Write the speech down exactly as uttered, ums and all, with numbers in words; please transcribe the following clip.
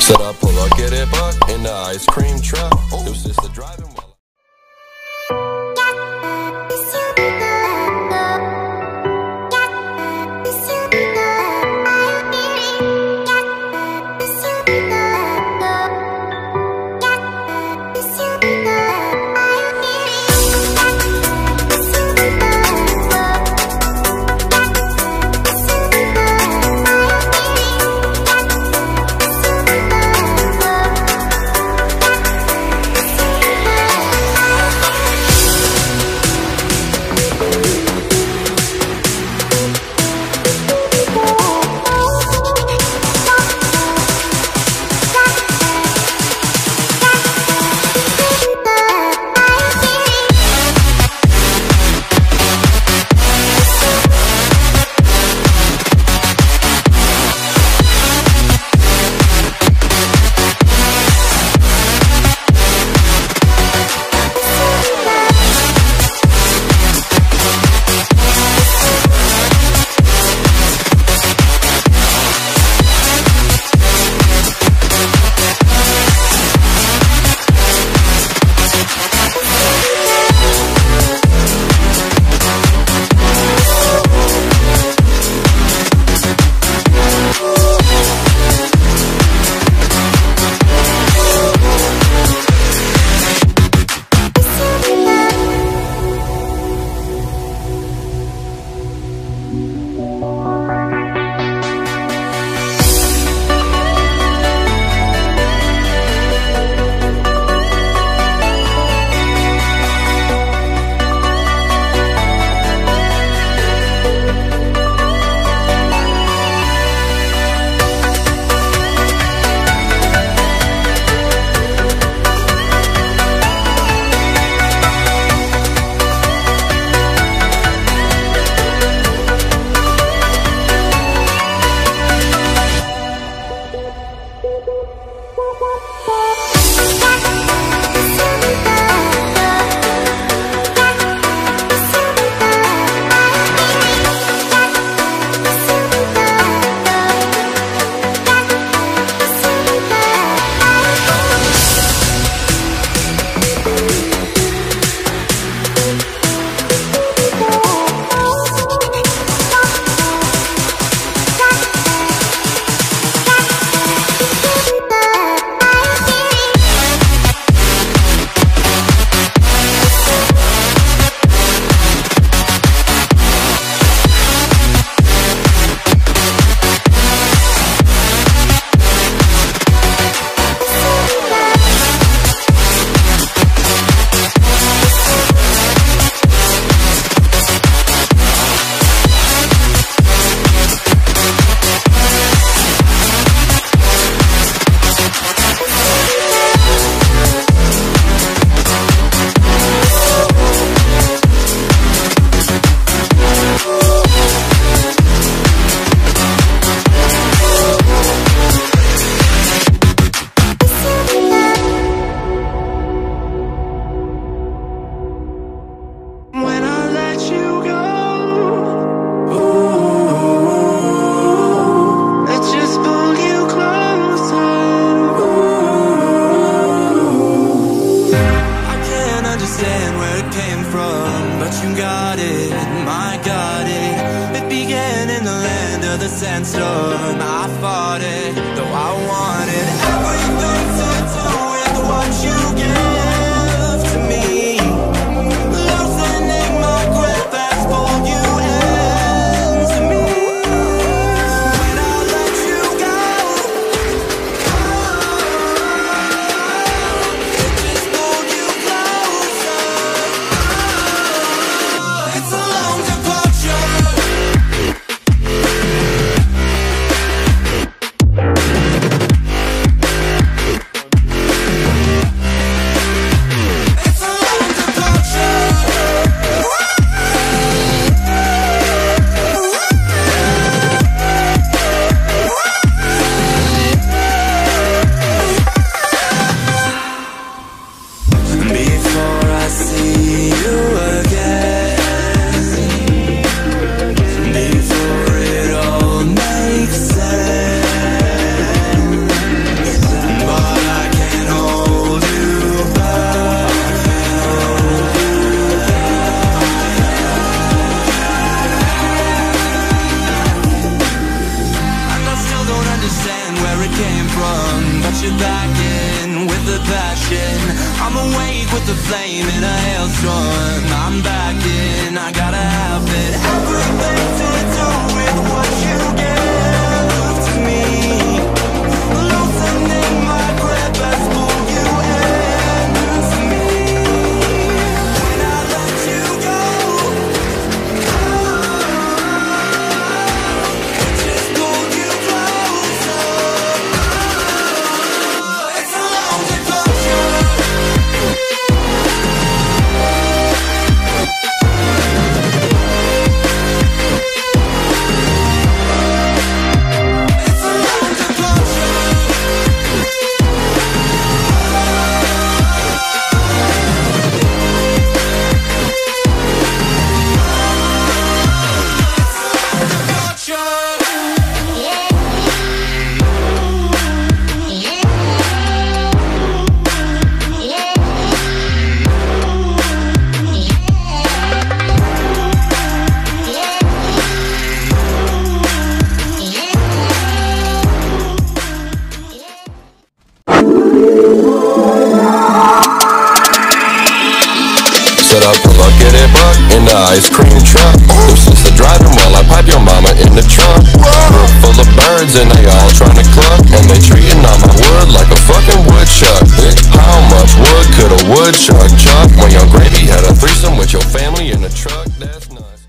Said I pull up, get it buck in the ice cream truck. It was just a driving while came from, but you're back in with the passion. I'm awake with the flame in a hailstorm. I'm back in, I gotta have it. Everything to do with what you give to me. Loosening my grip as pull you into me. When I let you go, it just pulled you closer. It's a long departure. It's a long departure. Set up a bucket and buck in the ice cream truck. This is the driving while I pipe your mama in the trunk. Room full of birds and they all trying to cluck, and they treating all my wood like a fucking woodchuck. How much wood could a woodchuck chuck when your granny had a threesome with your family in the truck? That's nuts.